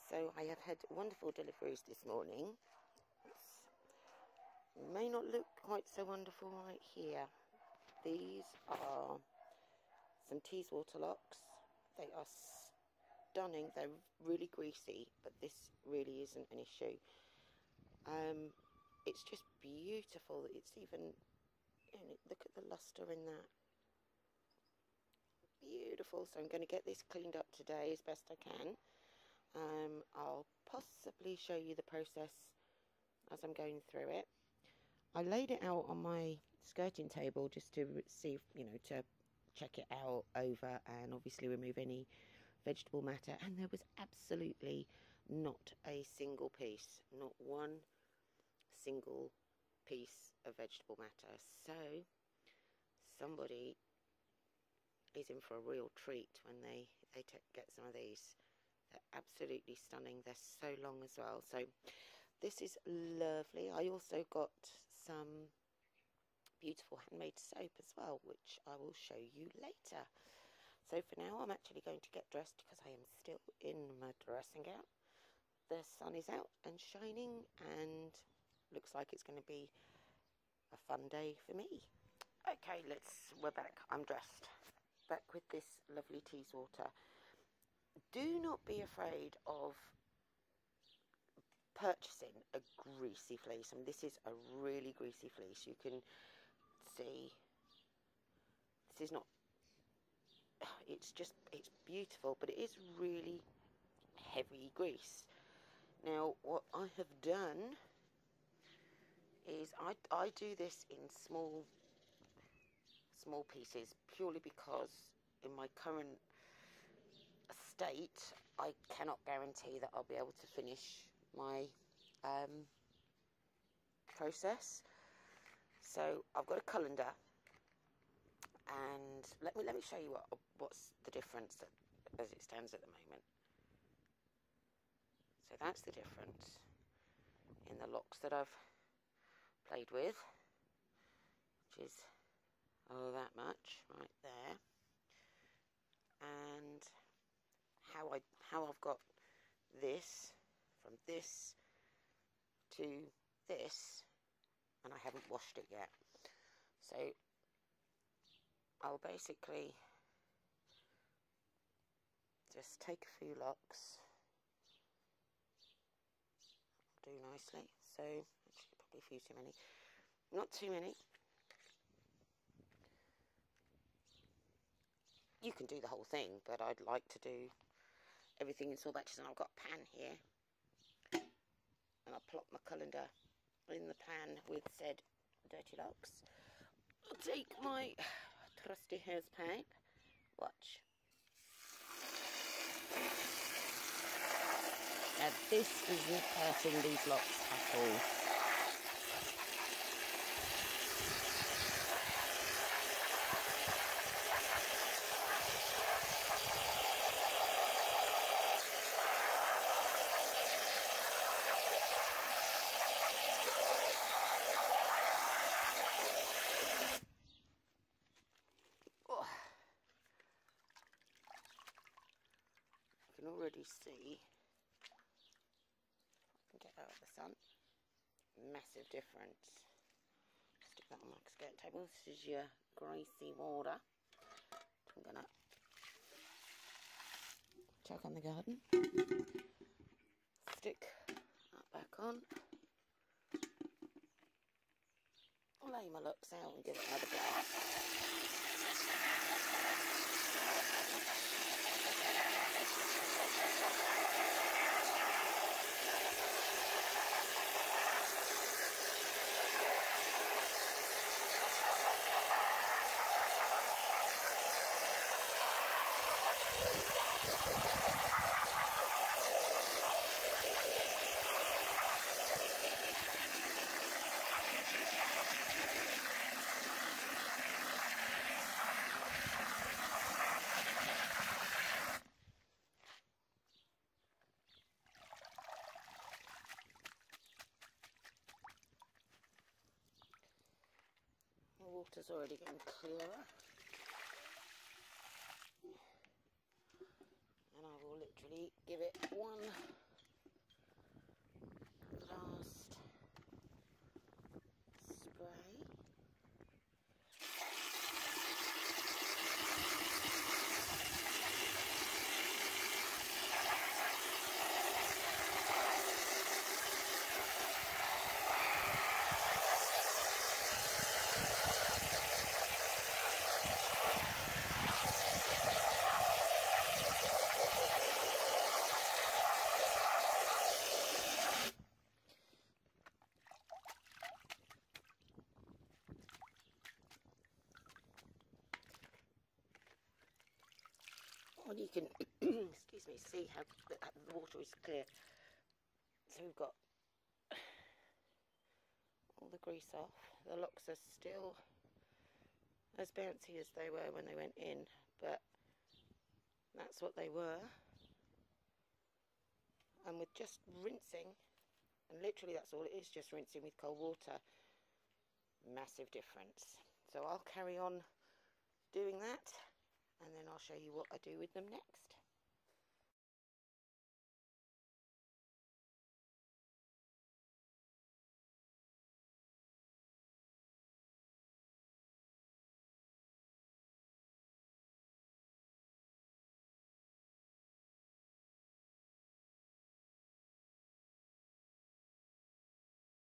So I have had wonderful deliveries this morning. May not look quite so wonderful right here. These are some Teeswater locks. They are stunning. They're really greasy, but this really isn't an issue. It's just beautiful. It's even, look at the luster in that. Beautiful. So I'm going to get this cleaned up today as best I can. I'll possibly show you the process as I'm going through it. I laid it out on my skirting table just to see, to check it out over and obviously remove any vegetable matter, and there was absolutely not a single piece, not one single piece of vegetable matter. So somebody is in for a real treat when they get some of these. They're absolutely stunning. They're so long as well. So this is lovely. I also got some beautiful handmade soap as well, which I will show you later. So for now, I'm actually going to get dressed because I am still in my dressing gown. The sun is out and shining, and looks like it's going to be a fun day for me. Okay, we're back. I'm dressed. Back with this lovely Teeswater. Do not be afraid of purchasing a greasy fleece. I mean, this is a really greasy fleece. You can see this is not, it's beautiful, but it is really heavy grease. Now what I have done is I do this in small pieces, purely because in my current state I cannot guarantee that I'll be able to finish my process. So I've got a colander, and let me show you what's the difference as it stands at the moment. So that's the difference in the locks that I've played with, which is that much right there, and how I've got this from this to this, and I haven't washed it yet. So I'll basically just take a few locks, do nicely. So actually probably a few too many, not too many. You can do the whole thing, but I'd like to do everything in small batches. And I've got a pan here, and I'll plop my colander in the pan with said dirty locks. I'll take my trusty hose pipe. Watch. Now this isn't hurting these locks at all. You can already see, I can get out of the sun, massive difference. Stick that on my skirt table. This is your greasy water. I'm gonna chuck on the garden, stick that back on, lay my looks out and give it another blast. The water's already getting clearer, and I will literally give it one Well, you can, excuse me, see how the water is clear. So we've got all the grease off. The locks are still as bouncy as they were when they went in, but that's what they were. And with just rinsing, and literally that's all it is, just rinsing with cold water, massive difference. So I'll carry on doing that, and then I'll show you what I do with them next.